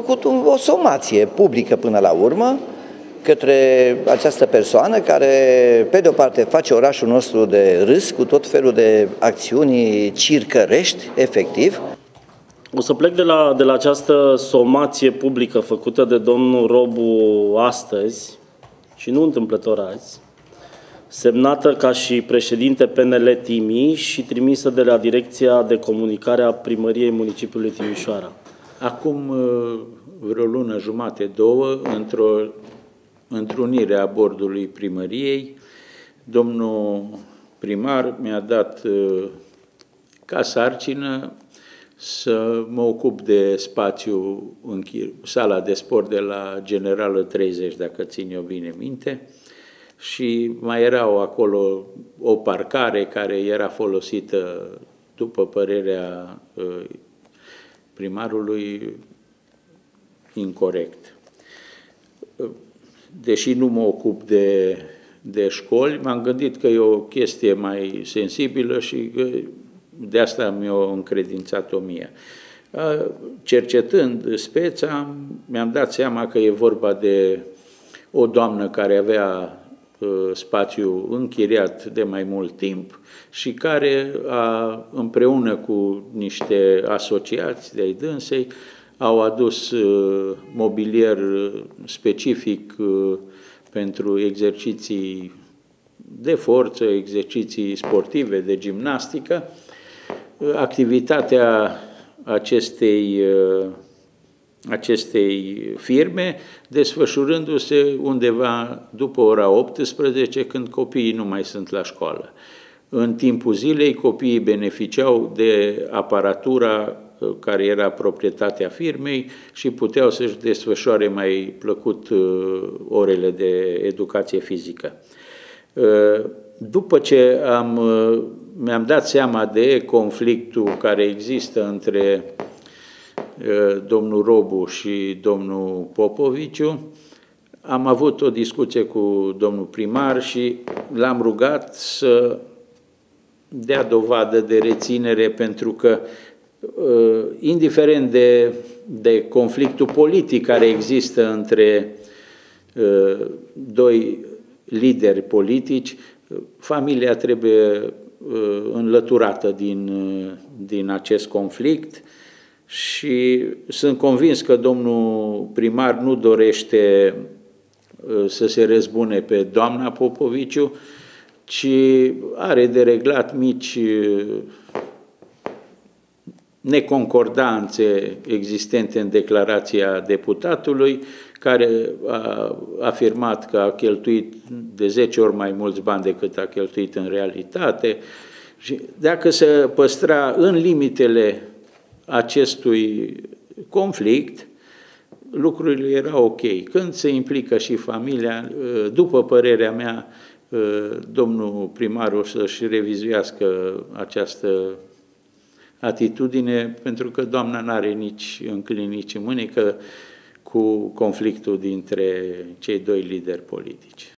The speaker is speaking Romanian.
făcut o somație publică până la urmă către această persoană care, pe de o parte, face orașul nostru de râs cu tot felul de acțiuni circărești, efectiv. O să plec de la această somație publică făcută de domnul Robu astăzi, și nu întâmplător azi, semnată ca și președinte PNL Timi și trimisă de la Direcția de Comunicare a Primăriei Municipiului Timișoara. Acum vreo lună jumate, două, într-o întrunire a bordului primăriei, domnul primar mi-a dat ca sarcină să mă ocup de spațiu în sala de sport de la Generală 30, dacă țin eu bine minte, și mai era acolo o parcare care era folosită, după părerea primarului, incorect. Deși nu mă ocup de școli, m-am gândit că e o chestie mai sensibilă și de asta mi-a încredințat-o mie. Cercetând speța, mi-am dat seama că e vorba de o doamnă care avea spațiu închiriat de mai mult timp și care, împreună cu niște asociați de-ai dânsei, au adus mobilier specific pentru exerciții de forță, exerciții sportive, de gimnastică. Activitatea acestei firme desfășurându-se undeva după ora 18, când copiii nu mai sunt la școală. În timpul zilei, copiii beneficiau de aparatura care era proprietatea firmei și puteau să-și desfășoare mai plăcut orele de educație fizică. După ce mi-am dat seama de conflictul care există între domnul Robu și domnul Popoviciu, am avut o discuție cu domnul primar și l-am rugat să dea dovadă de reținere, pentru că indiferent de conflictul politic care există între doi lideri politici, familia trebuie înlăturată din acest conflict și sunt convins că domnul primar nu dorește să se răzbune pe doamna Popoviciu, ci are de reglat mici neconcordanțe existente în declarația deputatului, care a afirmat că a cheltuit de 10 ori mai mulți bani decât a cheltuit în realitate. Și dacă se păstra în limitele acestui conflict, lucrurile erau ok. Când se implică și familia, după părerea mea, domnul primar o să-și revizuiască această atitudine, pentru că doamna n-are nici în câini, nici în mânecă cu conflictul dintre cei doi lideri politici.